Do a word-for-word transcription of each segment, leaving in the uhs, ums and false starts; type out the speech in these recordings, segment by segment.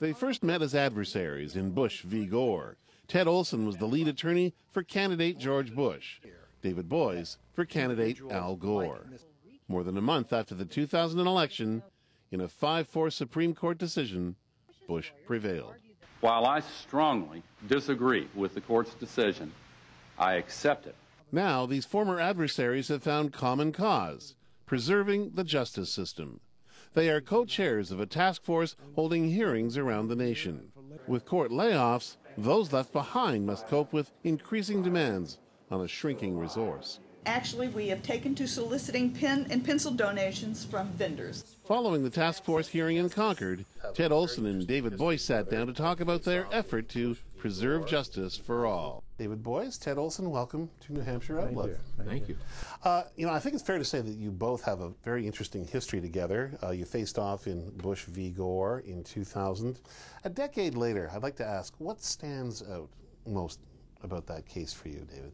They first met as adversaries in Bush v. Gore. Ted Olson was the lead attorney for candidate George Bush, David Boies for candidate Al Gore. More than a month after the two thousand election, in a five four Supreme Court decision, Bush prevailed. While I strongly disagree with the court's decision, I accept it. Now, these former adversaries have found common cause, preserving the justice system. They are co-chairs of a task force holding hearings around the nation. With court layoffs, those left behind must cope with increasing demands on a shrinking resource. Actually, we have taken to soliciting pen and pencil donations from vendors. Following the task force hearing in Concord, Ted Olson and David Boies sat down to talk about their effort to preserve justice for all. David Boies, Ted Olson, welcome to New Hampshire Outlook. Thank you. Thank you. Uh, you know, I think it's fair to say that you both have a very interesting history together. Uh, you faced off in Bush v. Gore in two thousand. A decade later, I'd like to ask, what stands out most about that case for you, David?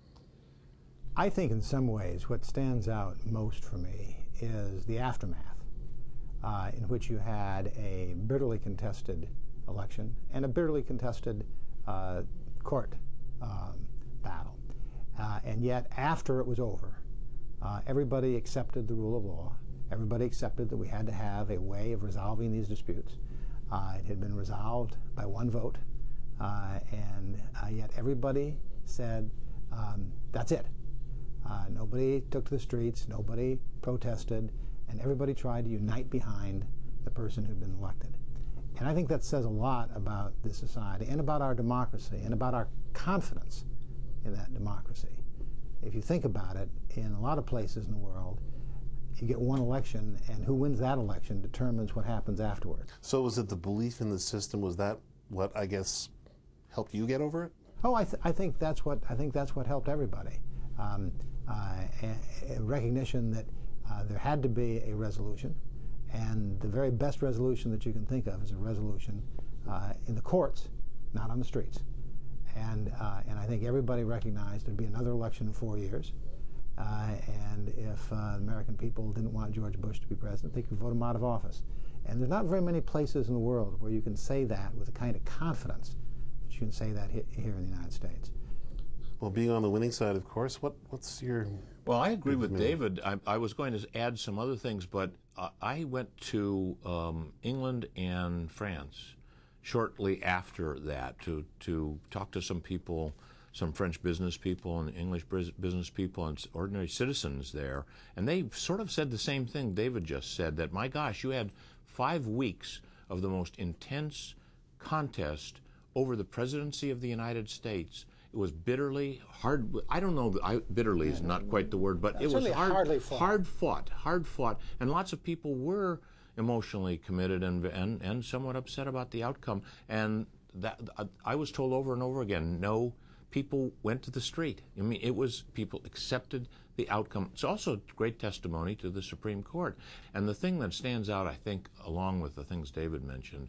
I think in some ways what stands out most for me is the aftermath, uh, in which you had a bitterly contested election and a bitterly contested uh, court um, battle. Uh, and yet after it was over, uh, everybody accepted the rule of law. Everybody accepted that we had to have a way of resolving these disputes. Uh, it had been resolved by one vote, uh, and uh, yet everybody said, um, that's it. Uh, nobody took to the streets, nobody protested, and everybody tried to unite behind the person who'd been elected. And I think that says a lot about this society and about our democracy and about our confidence in that democracy. If you think about it, in a lot of places in the world, you get one election, and who wins that election determines what happens afterwards. So was it the belief in the system? Was that what, I guess, helped you get over it? Oh, I, th I think that's what I think that's what helped everybody. Um, uh, a, a recognition that uh, there had to be a resolution, and the very best resolution that you can think of is a resolution uh, in the courts, not on the streets. And uh, and I think everybody recognized there'd be another election in four years, uh, and if uh, the American people didn't want George Bush to be president, they could vote him out of office. And there's not very many places in the world where you can say that with the kind of confidence that you can say that he here in the United States. Well, being on the winning side, of course, what, what's your... Well, I agree with David. I, I was going to add some other things, but uh, I went to um, England and France shortly after that to, to talk to some people, some French business people and English business people and ordinary citizens there, and they sort of said the same thing David just said, that, my gosh, you had five weeks of the most intense contest over the presidency of the United States. It was bitterly hard. I don't know. I, bitterly is not quite the word, but it was hard, fought. hard fought, hard fought, and lots of people were emotionally committed and and and somewhat upset about the outcome. And that I was told over and over again, no, people went to the street. I mean, it was people accepted the outcome. It's also great testimony to the Supreme Court. And the thing that stands out, I think, along with the things David mentioned,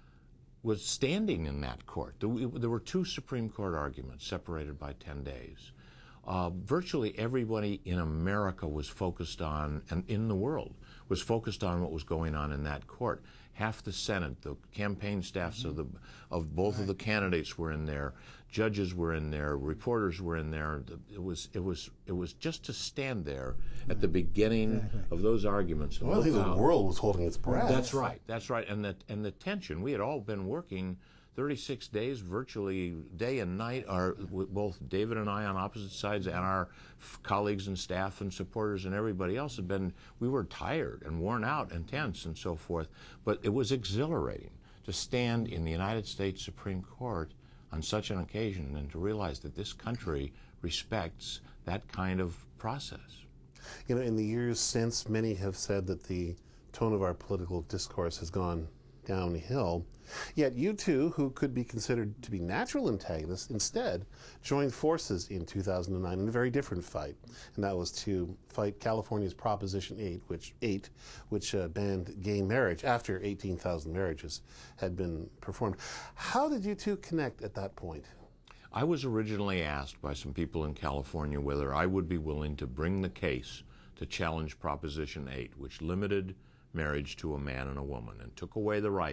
was standing in that court. There were two Supreme Court arguments separated by ten days. Uh, virtually everybody in America was focused on, and in the world, was focused on what was going on in that court. Half the Senate, the campaign staffs mm-hmm. of the of both right. of the candidates were in there, judges were in there, reporters were in there. It was it was it was just to stand there at the beginning exactly. of those arguments. Well, I think the world was holding its breath. That's right. That's right. And the and the tension. We had all been working thirty-six days, virtually day and night. Our both David and I on opposite sides, and our colleagues and staff and supporters and everybody else had been. We were tired and worn out and tense and so forth. But it was exhilarating to stand in the United States Supreme Court on such an occasion and to realize that this country respects that kind of process. You know, in the years since, many have said that the tone of our political discourse has gone downhill. Yet you two, who could be considered to be natural antagonists, instead joined forces in two thousand nine in a very different fight, and that was to fight California's Proposition eight, which eight, which uh, banned gay marriage after eighteen thousand marriages had been performed. How did you two connect at that point? I was originally asked by some people in California whether I would be willing to bring the case to challenge Proposition eight, which limited marriage to a man and a woman and took away the right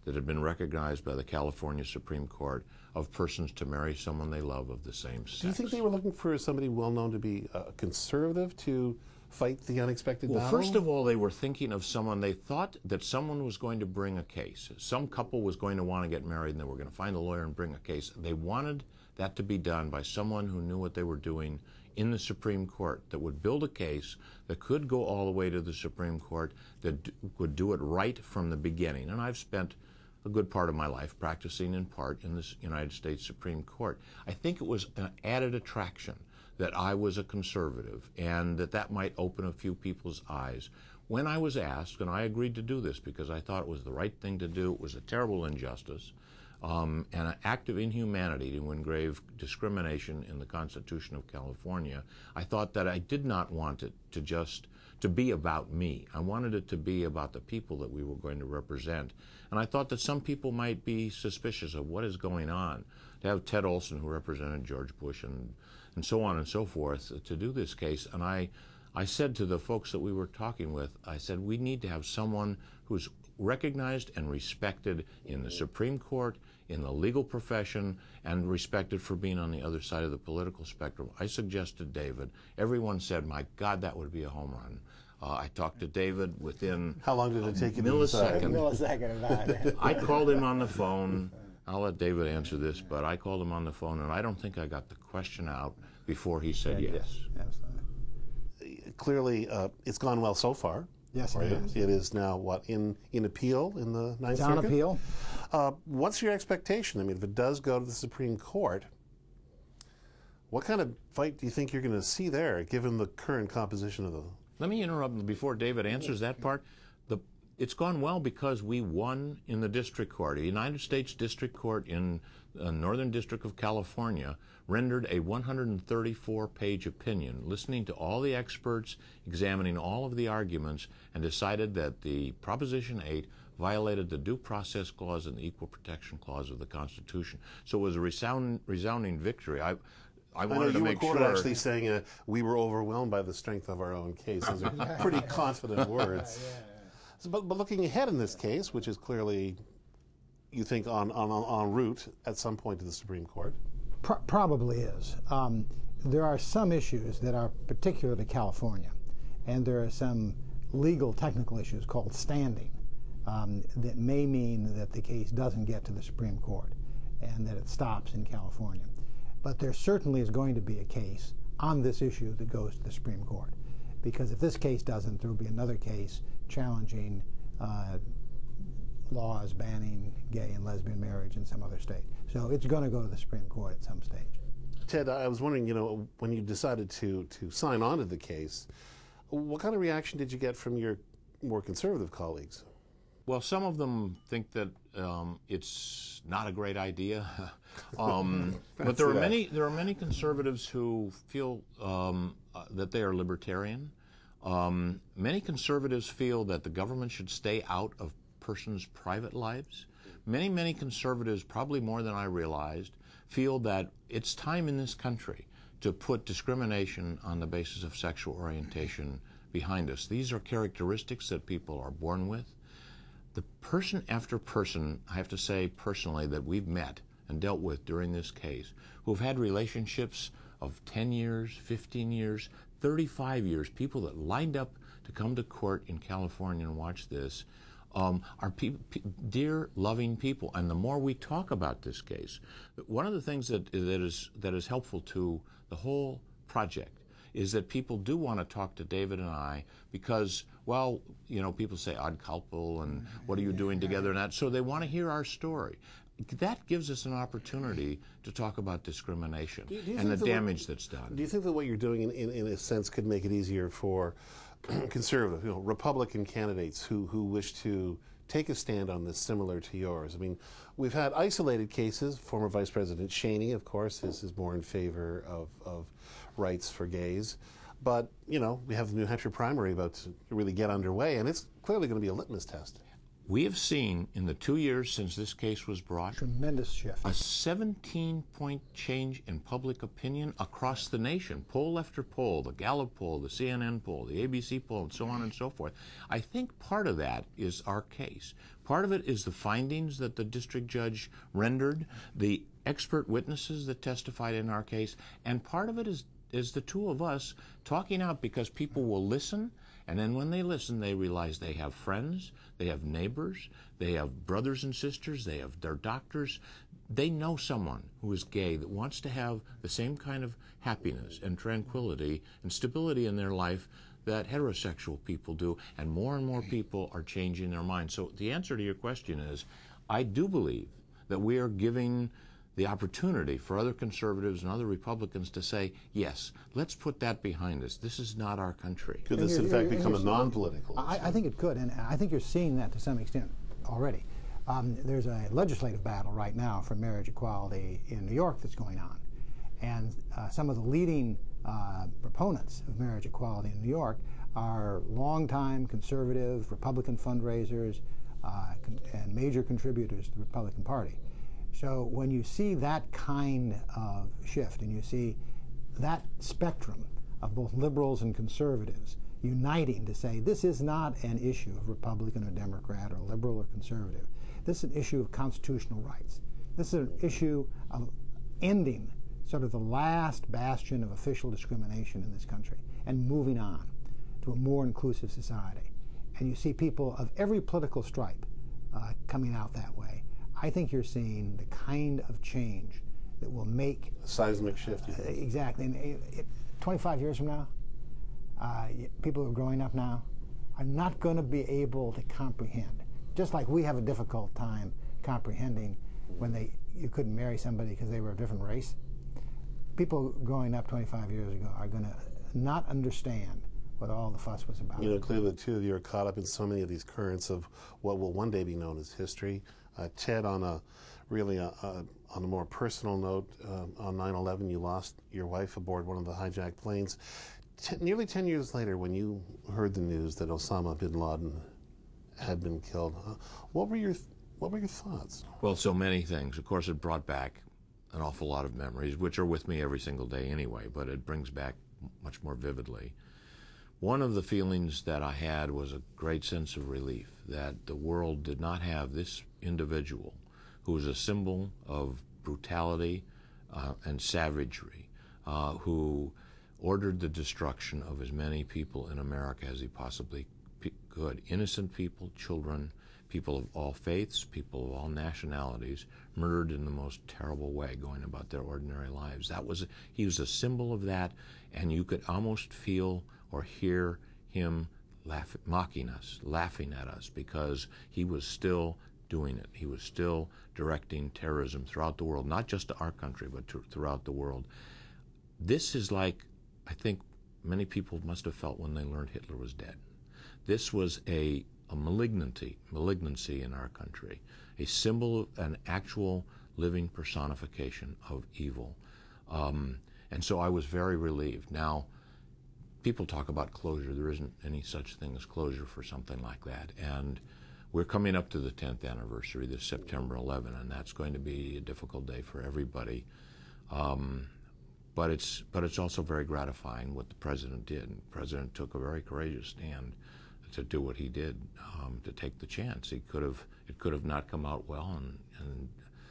that had been recognized by the California Supreme Court of persons to marry someone they love of the same sex. Do you think they were looking for somebody well known to be a conservative to fight the unexpected Well, battle? first of all, they were thinking of someone, they thought that someone was going to bring a case. Some couple was going to want to get married and they were going to find a lawyer and bring a case. They wanted that to be done by someone who knew what they were doing in the Supreme Court, that would build a case that could go all the way to the Supreme Court, that d would do it right from the beginning. And I've spent a good part of my life practicing in part in the United States Supreme Court. I think it was an added attraction that I was a conservative and that that might open a few people's eyes. When I was asked, and I agreed to do this because I thought it was the right thing to do, it was a terrible injustice, um, and an act of inhumanity to engrave discrimination in the Constitution of California, I thought that I did not want it to just to be about me. I wanted it to be about the people that we were going to represent. And I thought that some people might be suspicious of what is going on. To have Ted Olson, who represented George Bush, and, and so on and so forth, to do this case. And I, I said to the folks that we were talking with, I said, we need to have someone who's recognized and respected in the Supreme Court, in the legal profession, and respected for being on the other side of the political spectrum. I suggested David. Everyone said, my God, that would be a home run. Uh, I talked to David within How long did it take you to millisecond. decide? Millisecond about it. I called him on the phone. I'll let David answer this, but I called him on the phone, and I don't think I got the question out before he said yes. yes. Absolutely. Clearly, uh, it's gone well so far. Yes, it Right? is. It is now, what, in, in appeal in the Ninth It's on Circuit? appeal. Uh, what's your expectation? I mean, if it does go to the Supreme Court, what kind of fight do you think you're going to see there, given the current composition of the... Let me interrupt before David answers that part. The, it's gone well because we won in the district court. The United States District Court in the Northern District of California rendered a one hundred thirty-four page opinion, listening to all the experts, examining all of the arguments, and decided that the Proposition eight violated the Due Process Clause and the Equal Protection Clause of the Constitution. So it was a resound, resounding victory. I, I wanted I know to you make were quoted sure. actually saying uh, we were overwhelmed by the strength of our own case. Those are pretty confident words. So, but, but looking ahead in this case, which is clearly, you think, on, on, en route at some point to the Supreme Court? Pro probably is. Um, there are some issues that are particular to California, and there are some legal technical issues called standing um, that may mean that the case doesn't get to the Supreme Court and that it stops in California. But there certainly is going to be a case on this issue that goes to the Supreme Court, because if this case doesn't, there will be another case challenging uh, laws banning gay and lesbian marriage in some other state. So it's going to go to the Supreme Court at some stage. Ted, I was wondering, you know, when you decided to, to sign on to the case, what kind of reaction did you get from your more conservative colleagues? Well, some of them think that um, it's not a great idea, um, but there are that. many there are many conservatives who feel um, uh, that they are libertarian. Um, many conservatives feel that the government should stay out of persons' private lives. Many, many conservatives, probably more than I realized, feel that it's time in this country to put discrimination on the basis of sexual orientation behind us. These are characteristics that people are born with. The person after person, I have to say personally, that we've met and dealt with during this case, who've had relationships of ten years, fifteen years, thirty-five years, people that lined up to come to court in California and watch this, um, are pe pe dear, loving people. And the more we talk about this case, one of the things that, that, is, that is helpful to the whole project is that people do want to talk to David and I because, well, you know, people say ad culpal and what are you doing together and that, so they want to hear our story. That gives us an opportunity to talk about discrimination Do you, do you and the that damage what, that's done. Do you think that what you're doing, in, in, in a sense, could make it easier for conservative, you know, Republican candidates who, who wish to take a stand on this similar to yours? I mean, we've had isolated cases. Former Vice President Cheney, of course, is, is more in favor of, of rights for gays. But, you know, we have the New Hampshire primary about to really get underway, and it's clearly going to be a litmus test. We have seen in the two years since this case was brought Tremendous shift. a seventeen point change in public opinion across the nation, poll after poll, the Gallup poll, the C N N poll, the A B C poll, and so on and so forth. I think part of that is our case. Part of it is the findings that the district judge rendered, the expert witnesses that testified in our case, and part of it is, is the two of us talking out, because people will listen. And then when they listen, they realize they have friends, they have neighbors, they have brothers and sisters, they have their doctors. They know someone who is gay that wants to have the same kind of happiness and tranquility and stability in their life that heterosexual people do. And more and more people are changing their minds. So the answer to your question is, I do believe that we are giving the opportunity for other conservatives and other Republicans to say, yes, let's put that behind us. This is not our country. Could this, in fact, become a non-political issue? I, I think it could, and I think you're seeing that to some extent already. Um, there's a legislative battle right now for marriage equality in New York that's going on. And uh, some of the leading uh, proponents of marriage equality in New York are longtime conservative Republican fundraisers uh, con and major contributors to the Republican Party. So when you see that kind of shift, and you see that spectrum of both liberals and conservatives uniting to say this is not an issue of Republican or Democrat or liberal or conservative. This is an issue of constitutional rights. This is an issue of ending sort of the last bastion of official discrimination in this country and moving on to a more inclusive society. And you see people of every political stripe uh, coming out that way. I think you're seeing the kind of change that will make a seismic shift. Uh, exactly. And it, it, twenty-five years from now, uh, people who are growing up now are not going to be able to comprehend. Just like we have a difficult time comprehending when they you couldn't marry somebody because they were a different race. People growing up twenty-five years ago are going to not understand what all the fuss was about. You know, clearly the two of you are caught up in so many of these currents of what will one day be known as history. Uh, Ted, on a really a, a, on a more personal note, uh, on nine eleven, you lost your wife aboard one of the hijacked planes. Ten, nearly ten years later, when you heard the news that Osama bin Laden had been killed, uh, what were your what were your thoughts? Well, so many things. Of course, it brought back an awful lot of memories, which are with me every single day anyway, but it brings back much more vividly. One of the feelings that I had was a great sense of relief that the world did not have this individual who was a symbol of brutality uh, and savagery, uh, who ordered the destruction of as many people in America as he possibly could. Innocent people, children, people of all faiths, people of all nationalities, murdered in the most terrible way, going about their ordinary lives. That was, he was a symbol of that, and you could almost feel or hear him laugh, mocking us, laughing at us, because he was still doing it. He was still directing terrorism throughout the world, not just to our country, but to, throughout the world. This is like, I think many people must have felt when they learned Hitler was dead. This was a, a malignancy, malignancy in our country, a symbol of an actual living personification of evil. Um, and so I was very relieved. Now, people talk about closure. There isn't any such thing as closure for something like that. And we're coming up to the tenth anniversary this September eleventh, and that's going to be a difficult day for everybody. Um, but it's but it's also very gratifying what the president did. And the president took a very courageous stand to do what he did, um, to take the chance. He could have it could have not come out well, and and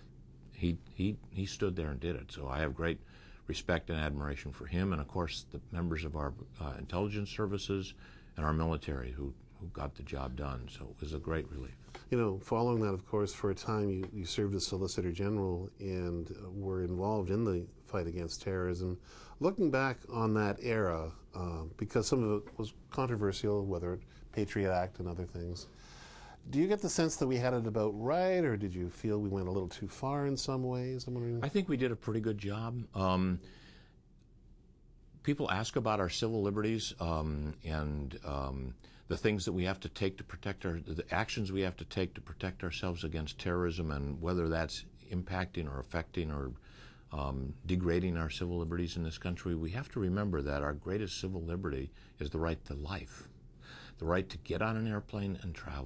he he he stood there and did it. So I have great respect and admiration for him, and of course the members of our uh, intelligence services and our military who who got the job done. So it was a great relief. You know, following that, of course, for a time you, you served as Solicitor General and uh, were involved in the fight against terrorism. Looking back on that era, uh, because some of it was controversial, whether it Patriot Act and other things, do you get the sense that we had it about right, or did you feel we went a little too far in some ways? I'm wondering. I think we did a pretty good job. Um, people ask about our civil liberties um, and um, the things that we have to take to protect our, the actions we have to take to protect ourselves against terrorism, and whether that's impacting or affecting or um, degrading our civil liberties in this country. We have to remember that our greatest civil liberty is the right to life, the right to get on an airplane and travel,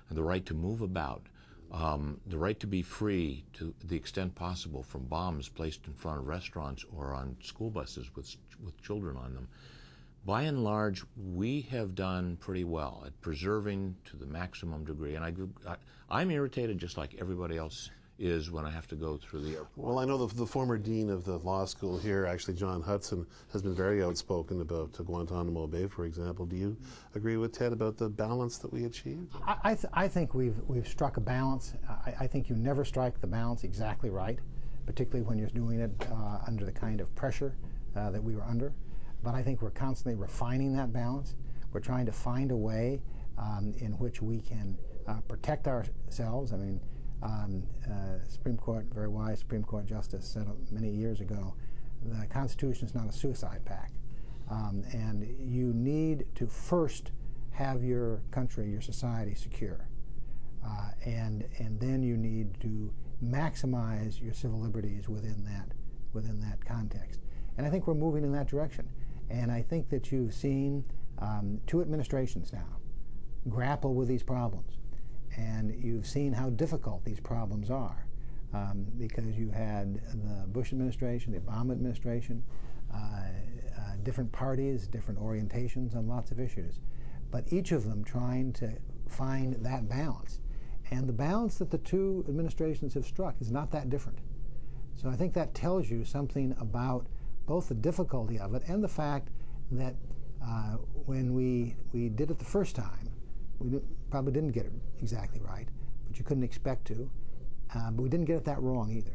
the right to move about, um, the right to be free to the extent possible from bombs placed in front of restaurants or on school buses with, with children on them. By and large, we have done pretty well at preserving to the maximum degree. And I, I, I'm irritated just like everybody else is when I have to go through the airport. Well, I know the, the former dean of the law school here, actually John Hudson, has been very outspoken about uh, Guantanamo Bay, for example. Do you agree with Ted about the balance that we achieved? I, I, th I think we've, we've struck a balance. I, I think you never strike the balance exactly right, particularly when you're doing it uh, under the kind of pressure uh, that we were under. But I think we're constantly refining that balance. We're trying to find a way um, in which we can uh, protect ourselves. I mean, um, uh, Supreme Court, very wise Supreme Court Justice said many years ago, the Constitution is not a suicide pact. Um, and you need to first have your country, your society secure. Uh, and, and then you need to maximize your civil liberties within that, within that context. And I think we're moving in that direction. And I think that you've seen um, two administrations now grapple with these problems. And you've seen how difficult these problems are um, because you had the Bush administration, the Obama administration, uh, uh, different parties, different orientations on lots of issues. But each of them trying to find that balance. And the balance that the two administrations have struck is not that different. So I think that tells you something about both the difficulty of it and the fact that uh, when we, we did it the first time, we did, probably didn't get it exactly right, but you couldn't expect to. Uh, but we didn't get it that wrong either.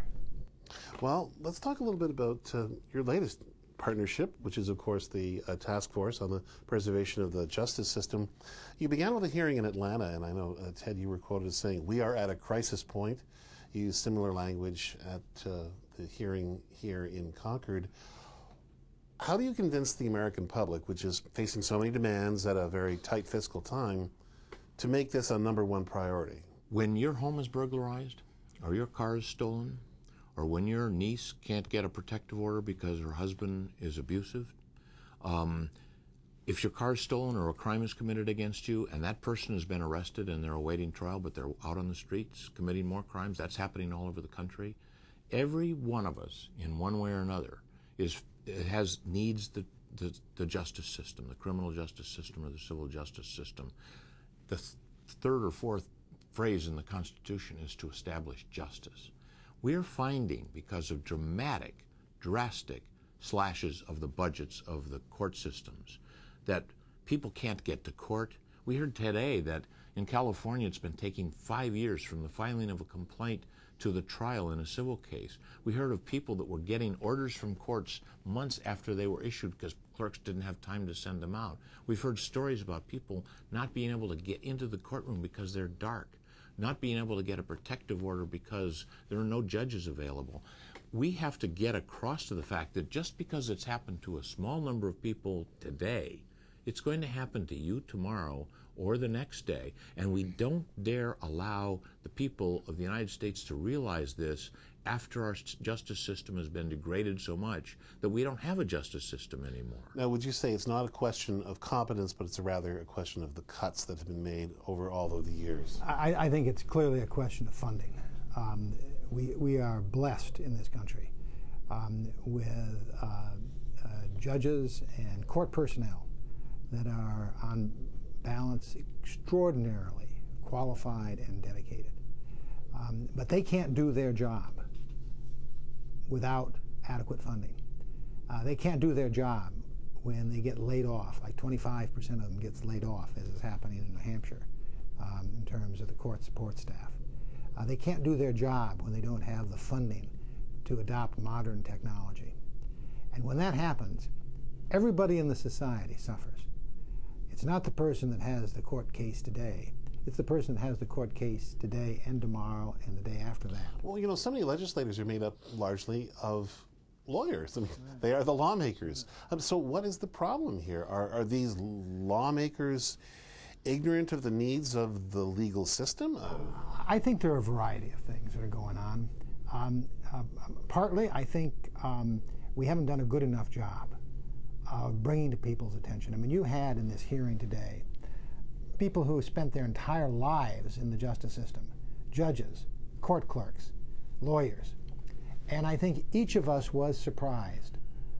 Well, let's talk a little bit about uh, your latest partnership, which is, of course, the uh, task force on the preservation of the justice system. You began with a hearing in Atlanta, and I know, uh, Ted, you were quoted as saying, "We are at a crisis point." You used similar language at uh, the hearing here in Concord. How do you convince the American public, which is facing so many demands at a very tight fiscal time, to make this a number one priority? When your home is burglarized, or your car is stolen, or when your niece can't get a protective order because her husband is abusive, um, if your car is stolen or a crime is committed against you and that person has been arrested and they're awaiting trial but they're out on the streets committing more crimes, that's happening all over the country. Every one of us, in one way or another, is has needs the, the, the justice system, the criminal justice system or the civil justice system. The th third or fourth phrase in the Constitution is to establish justice. We are finding, because of dramatic, drastic slashes of the budgets of the court systems, that people can't get to court. We heard today that in California it's been taking five years from the filing of a complaint to the trial in a civil case. We heard of people that were getting orders from courts months after they were issued because clerks didn't have time to send them out. We've heard stories about people not being able to get into the courtroom because they're dark, not being able to get a protective order because there are no judges available. We have to get across to the fact that just because it's happened to a small number of people today, it's going to happen to you tomorrow or the next day, and we don't dare allow the people of the United States to realize this after our justice system has been degraded so much that we don't have a justice system anymore. Now, would you say it's not a question of competence, but it's a rather a question of the cuts that have been made over all of the years? I, I think it's clearly a question of funding. Um, we, we are blessed in this country um, with uh, uh, judges and court personnel that are on balance extraordinarily qualified and dedicated. Um, but they can't do their job without adequate funding. Uh, they can't do their job when they get laid off, like twenty-five percent of them gets laid off, as is happening in New Hampshire um, in terms of the court support staff. Uh, they can't do their job when they don't have the funding to adopt modern technology. And when that happens, everybody in the society suffers. It's not the person that has the court case today. It's the person that has the court case today and tomorrow and the day after that. Well, you know, so many legislators are made up largely of lawyers. I mean, they are the lawmakers. Um, so what is the problem here? Are, are these lawmakers ignorant of the needs of the legal system? Uh, I think there are a variety of things that are going on. Um, uh, partly, I think um, we haven't done a good enough job of bringing to people's attention. I mean, you had in this hearing today people who spent their entire lives in the justice system, judges, court clerks, lawyers. And I think each of us was surprised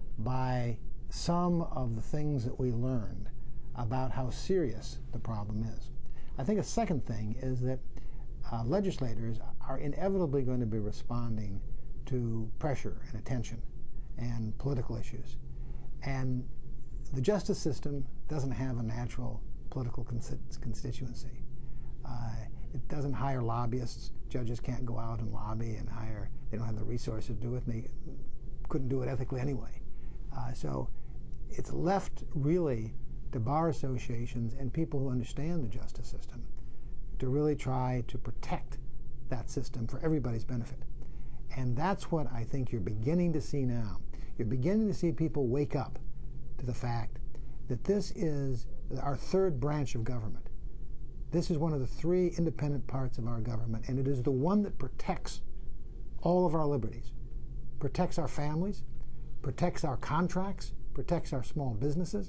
by some of the things that we learned about how serious the problem is. I think a second thing is that uh, legislators are inevitably going to be responding to pressure and attention and political issues. And the justice system doesn't have a natural political constituency. Uh, it doesn't hire lobbyists. Judges can't go out and lobby and hire. They don't have the resources to do it, and they couldn't do it ethically anyway. Uh, so it's left really to bar associations and people who understand the justice system to really try to protect that system for everybody's benefit. And that's what I think you're beginning to see now. You're beginning to see people wake up to the fact that this is our third branch of government. This is one of the three independent parts of our government, and it is the one that protects all of our liberties, protects our families, protects our contracts, protects our small businesses.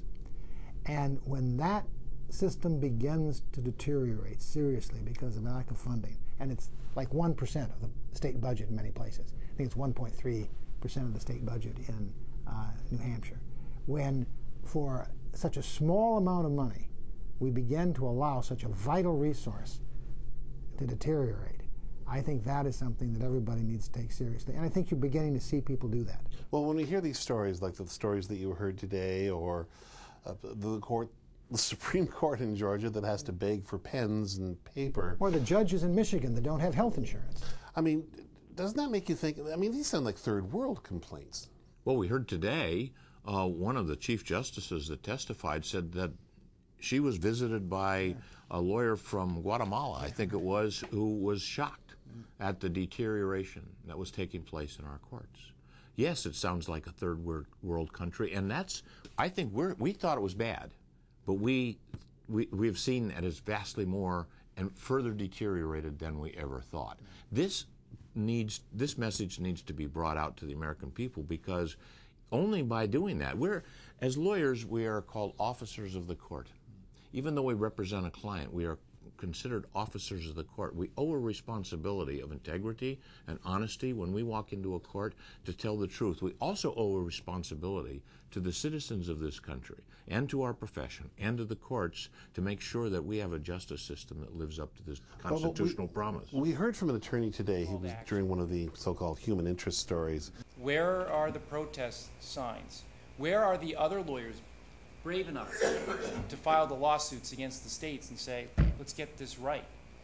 And when that system begins to deteriorate seriously because of lack of funding, and it's like one percent of the state budget in many places. I think it's one point three percent of the state budget in uh, New Hampshire. When for such a small amount of money, we begin to allow such a vital resource to deteriorate, I think that is something that everybody needs to take seriously. And I think you're beginning to see people do that. Well, when we hear these stories, like the stories that you heard today, or uh, the court, the Supreme Court in Georgia that has to beg for pens and paper. Or the judges in Michigan that don't have health insurance. I mean, doesn't that make you think, I mean, these sound like third world complaints. Well, we heard today, uh, one of the chief justices that testified said that she was visited by a lawyer from Guatemala, I think it was, who was shocked at the deterioration that was taking place in our courts. Yes, it sounds like a third world country, and that's, I think we're, we thought it was bad, but we, we, we've seen it as vastly more and further deteriorated than we ever thought. This needs, this message needs to be brought out to the American people, because only by doing that, we're, as lawyers, we are called officers of the court. Even though we represent a client, we are considered officers of the court. We owe a responsibility of integrity and honesty when we walk into a court to tell the truth. We also owe a responsibility to the citizens of this country and to our profession and to the courts to make sure that we have a justice system that lives up to this constitutional well, we, promise. We heard from an attorney today, he was during one of the so-called human interest stories. Where are the protest signs? Where are the other lawyers brave enough to file the lawsuits against the states and say, let's get this right?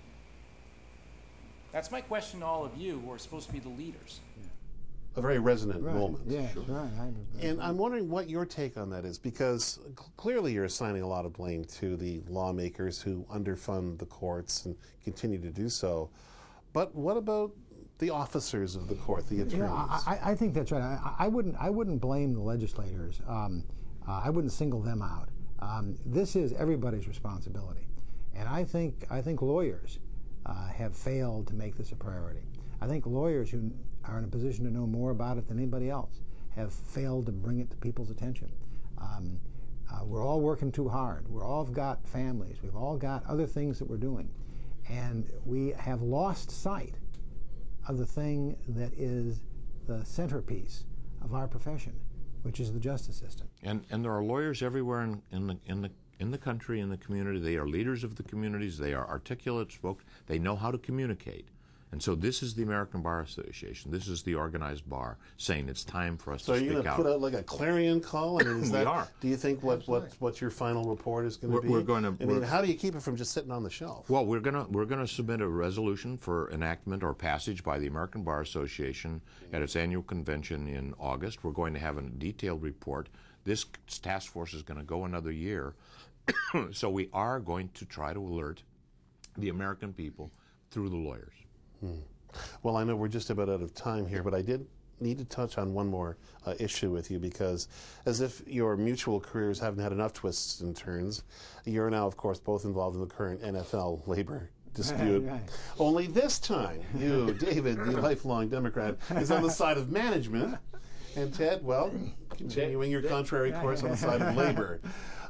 That's my question to all of you who are supposed to be the leaders. A very resonant right. moment. Yeah, sure. right. I, and I'm wondering what your take on that is, because clearly you're assigning a lot of blame to the lawmakers who underfund the courts and continue to do so. But what about the officers of the court, the attorneys? Yeah, I, I think that's right. I, I wouldn't. I wouldn't blame the legislators. Um, Uh, I wouldn't single them out. Um, this is everybody's responsibility, and I think I think lawyers uh, have failed to make this a priority. I think lawyers who are in a position to know more about it than anybody else have failed to bring it to people's attention. Um, uh, we're all working too hard. We're all got families. We've all got other things that we're doing, and we have lost sight of the thing that is the centerpiece of our profession, which is the justice system. And and there are lawyers everywhere in, in the in the in the country, in the community. They are leaders of the communities. They are articulate, spoke. They know how to communicate. And so this is the American Bar Association. This is the organized bar saying it's time for us so to speak out. So are you going to put out like a clarion call? I mean, is we that, are. Do you think what, what what your final report is going to be? We're going to. I mean, how do you keep it from just sitting on the shelf? Well, we're going to we're going to submit a resolution for enactment or passage by the American Bar Association at its annual convention in August. We're going to have a detailed report. This task force is going to go another year, so we are going to try to alert the American people through the lawyers. Hmm. Well, I know we're just about out of time here, but I did need to touch on one more uh, issue with you, because as if your mutual careers haven't had enough twists and turns, you're now, of course, both involved in the current N F L labor dispute. Right, right. Only this time, you, David, the lifelong Democrat, is on the side of management, and Ted, well, continuing your contrary course on the side of labor.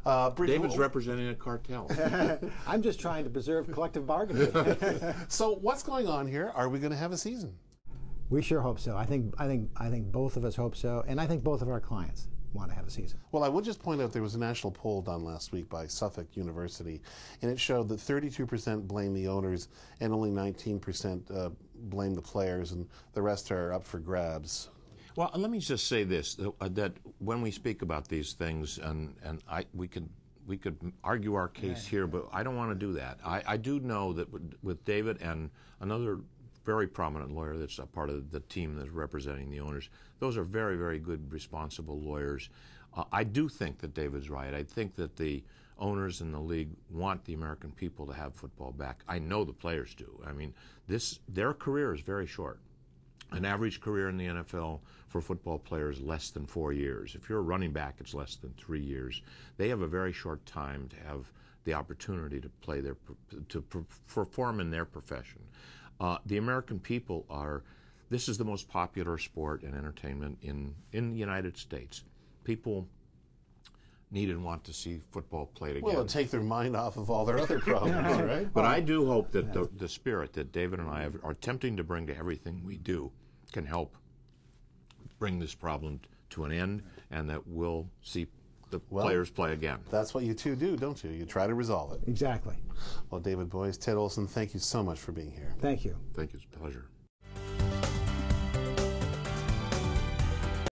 Uh, briefly, David's representing a cartel. I'm just trying to preserve collective bargaining. So what's going on here? Are we going to have a season? We sure hope so. I think, I think, I think both of us hope so, and I think both of our clients want to have a season. Well, I would just point out there was a national poll done last week by Suffolk University, and it showed that thirty-two percent blame the owners and only nineteen percent uh, blame the players, and the rest are up for grabs. Well, let me just say this: uh, that when we speak about these things, and and I we could we could argue our case right. here, but I don't want to do that. I, I do know that with, with David and another very prominent lawyer that's a part of the team that's representing the owners, those are very, very good, responsible lawyers. Uh, I do think that David's right. I think that the owners in the league want the American people to have football back. I know the players do. I mean, this their career is very short. An average career in the N F L for football players is less than four years. If you're a running back, it's less than three years. They have a very short time to have the opportunity to play their to perform in their profession. Uh, the American people are, this is the most popular sport and entertainment in, in the United States. People need and want to see football played again. Well, it'll take their mind off of all their other problems, right? But I do hope that the, the spirit that David and I have, are attempting to bring to everything we do can help bring this problem to an end, and that we'll see the well, players play again. That's what you two do, don't you? You try to resolve it. Exactly. Well, David Boies, Ted Olson, thank you so much for being here. Thank you. Thank you. It's a pleasure.